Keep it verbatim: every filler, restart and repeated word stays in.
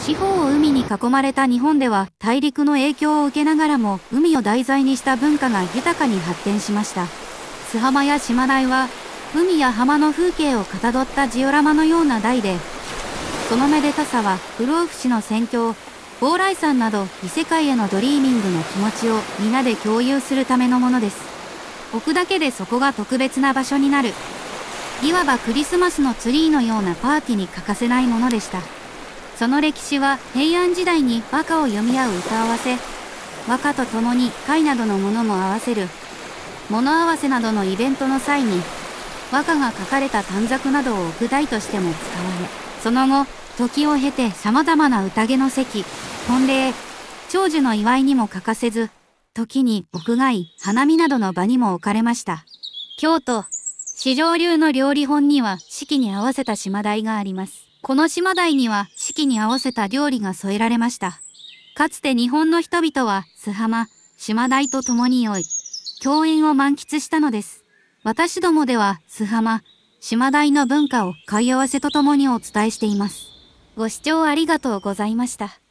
四方を海に囲まれた日本では大陸の影響を受けながらも海を題材にした文化が豊かに発展しました。洲浜や島台は海や浜の風景をかたどったジオラマのような台で、そのめでたさは不老不死の宣教、蓬莱山など異世界へのドリーミングの気持ちを皆で共有するためのものです。置くだけでそこが特別な場所になる。いわばクリスマスのツリーのようなパーティーに欠かせないものでした。その歴史は平安時代に和歌を読み合う歌合わせ、和歌とともに貝などのものも合わせる、物合わせなどのイベントの際に、和歌が書かれた短冊などを置く台としても使われ、その後、時を経て様々な宴の席、婚礼、長寿の祝いにも欠かせず、時に屋外、花見などの場にも置かれました。京都、四条流の料理本には四季に合わせた島台があります。この島台には四季に合わせた料理が添えられました。かつて日本の人々は洲浜、島台と共に酔い、共演を満喫したのです。私どもでは洲浜、島台の文化を貝合わせと共にお伝えしています。ご視聴ありがとうございました。